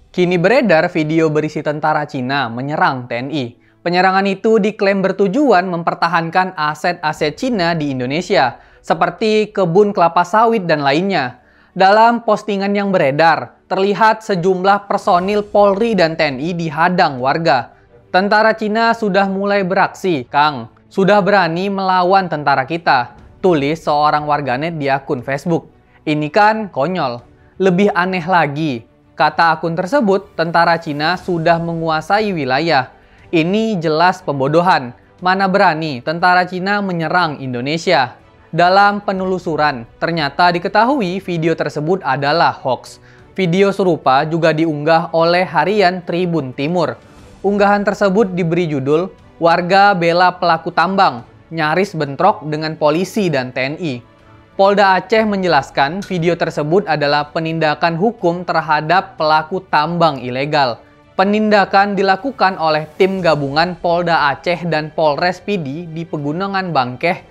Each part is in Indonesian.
Kini beredar video berisi tentara Cina menyerang TNI. Penyerangan itu diklaim bertujuan mempertahankan aset-aset Cina di Indonesia, seperti kebun kelapa sawit dan lainnya. Dalam postingan yang beredar, terlihat sejumlah personil Polri dan TNI dihadang warga. Tentara Cina sudah mulai beraksi, Kang. Sudah berani melawan tentara kita, tulis seorang warganet di akun Facebook. Ini kan konyol. Lebih aneh lagi, kata akun tersebut, tentara Cina sudah menguasai wilayah. Ini jelas pembodohan. Mana berani tentara Cina menyerang Indonesia. Dalam penelusuran, ternyata diketahui video tersebut adalah hoax. Video serupa juga diunggah oleh harian Tribun Timur. Unggahan tersebut diberi judul, "Warga bela pelaku tambang, nyaris bentrok dengan polisi dan TNI." Polda Aceh menjelaskan video tersebut adalah penindakan hukum terhadap pelaku tambang ilegal. Penindakan dilakukan oleh tim gabungan Polda Aceh dan Polres Pidi di Pegunungan Bangkeh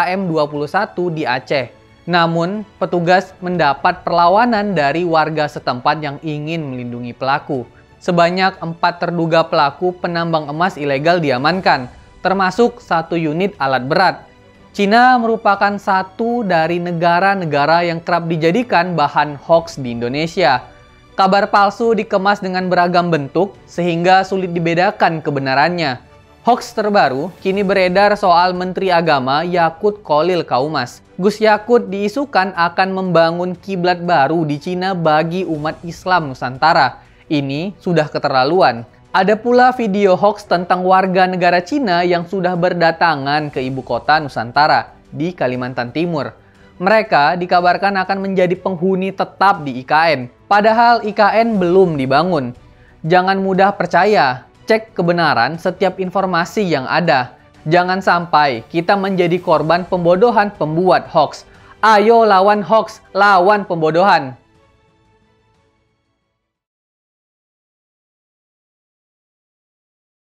KM21 di Aceh. Namun, petugas mendapat perlawanan dari warga setempat yang ingin melindungi pelaku. Sebanyak 4 terduga pelaku penambang emas ilegal diamankan, termasuk 1 unit alat berat. Cina merupakan satu dari negara-negara yang kerap dijadikan bahan hoax di Indonesia. Kabar palsu dikemas dengan beragam bentuk sehingga sulit dibedakan kebenarannya. Hoax terbaru kini beredar soal Menteri Agama Yakut Kholil Kaumas. Gus Yakut diisukan akan membangun kiblat baru di Cina bagi umat Islam Nusantara. Ini sudah keterlaluan. Ada pula video hoax tentang warga negara Cina yang sudah berdatangan ke ibu kota Nusantara di Kalimantan Timur. Mereka dikabarkan akan menjadi penghuni tetap di IKN, padahal IKN belum dibangun. Jangan mudah percaya, cek kebenaran setiap informasi yang ada. Jangan sampai kita menjadi korban pembodohan pembuat hoax. Ayo lawan hoax, lawan pembodohan.